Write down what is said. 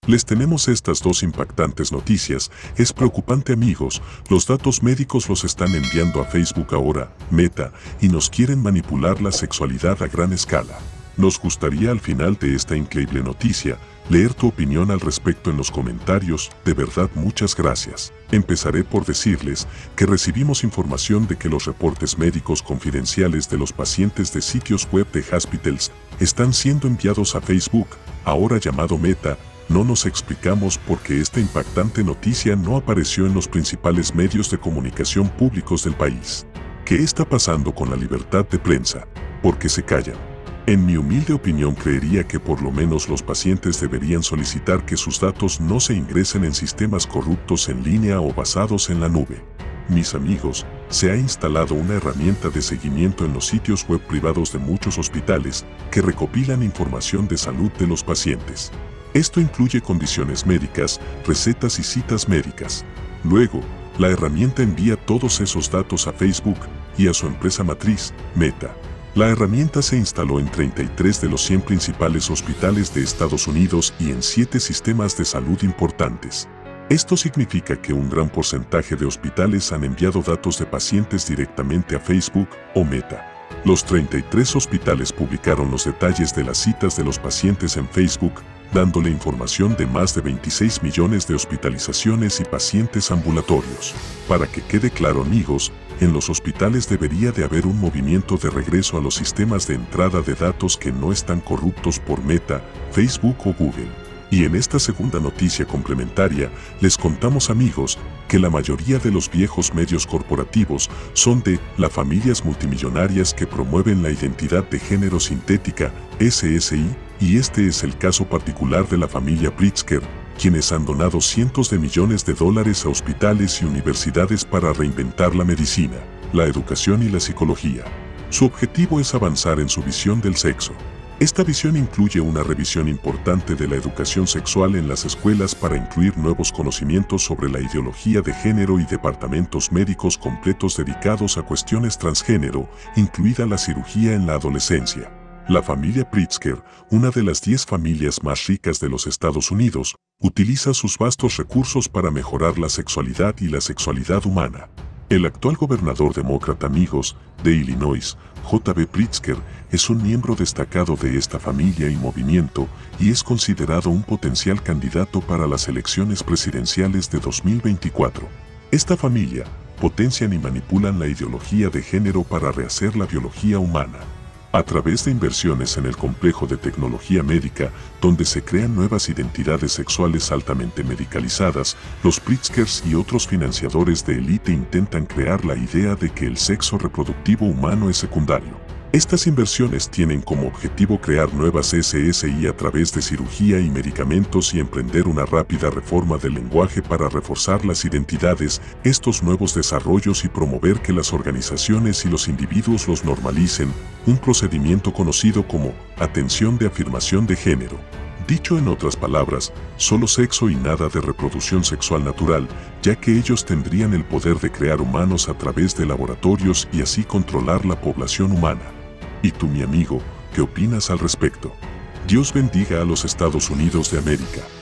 Les tenemos estas dos impactantes noticias. Es preocupante, amigos, los datos médicos los están enviando a Facebook ahora, Meta, y nos quieren manipular la sexualidad a gran escala. Nos gustaría al final de esta increíble noticia leer tu opinión al respecto en los comentarios. De verdad, muchas gracias. Empezaré por decirles que recibimos información de que los reportes médicos confidenciales de los pacientes de sitios web de hospitals están siendo enviados a Facebook, ahora llamado Meta. No nos explicamos por qué esta impactante noticia no apareció en los principales medios de comunicación públicos del país. ¿Qué está pasando con la libertad de prensa? ¿Por qué se callan? En mi humilde opinión, creería que por lo menos los pacientes deberían solicitar que sus datos no se ingresen en sistemas corruptos en línea o basados en la nube. Mis amigos, se ha instalado una herramienta de seguimiento en los sitios web privados de muchos hospitales que recopilan información de salud de los pacientes. Esto incluye condiciones médicas, recetas y citas médicas. Luego, la herramienta envía todos esos datos a Facebook y a su empresa matriz, Meta. La herramienta se instaló en 33 de los 100 principales hospitales de Estados Unidos y en 7 sistemas de salud importantes. Esto significa que un gran porcentaje de hospitales han enviado datos de pacientes directamente a Facebook o Meta. Los 33 hospitales publicaron los detalles de las citas de los pacientes en Facebook, dándole información de más de 26 millones de hospitalizaciones y pacientes ambulatorios. Para que quede claro, amigos, en los hospitales debería de haber un movimiento de regreso a los sistemas de entrada de datos que no están corruptos por Meta, Facebook o Google. Y en esta segunda noticia complementaria, les contamos, amigos, que la mayoría de los viejos medios corporativos son de las familias multimillonarias que promueven la identidad de género sintética, SSI, y este es el caso particular de la familia Pritzker, quienes han donado cientos de millones de dólares a hospitales y universidades para reinventar la medicina, la educación y la psicología. Su objetivo es avanzar en su visión del sexo. Esta visión incluye una revisión importante de la educación sexual en las escuelas para incluir nuevos conocimientos sobre la ideología de género y departamentos médicos completos dedicados a cuestiones transgénero, incluida la cirugía en la adolescencia. La familia Pritzker, una de las 10 familias más ricas de los Estados Unidos, utiliza sus vastos recursos para mejorar la sexualidad y la sexualidad humana. El actual gobernador demócrata, amigos, de Illinois, J.B. Pritzker, es un miembro destacado de esta familia y movimiento y es considerado un potencial candidato para las elecciones presidenciales de 2024. Esta familia potencian y manipulan la ideología de género para rehacer la biología humana. A través de inversiones en el complejo de tecnología médica, donde se crean nuevas identidades sexuales altamente medicalizadas, los Pritzkers y otros financiadores de élite intentan crear la idea de que el sexo reproductivo humano es secundario. Estas inversiones tienen como objetivo crear nuevas SSI a través de cirugía y medicamentos y emprender una rápida reforma del lenguaje para reforzar las identidades, estos nuevos desarrollos y promover que las organizaciones y los individuos los normalicen, un procedimiento conocido como atención de afirmación de género. Dicho en otras palabras, solo sexo y nada de reproducción sexual natural, ya que ellos tendrían el poder de crear humanos a través de laboratorios y así controlar la población humana. ¿Y tú, mi amigo, qué opinas al respecto? Dios bendiga a los Estados Unidos de América.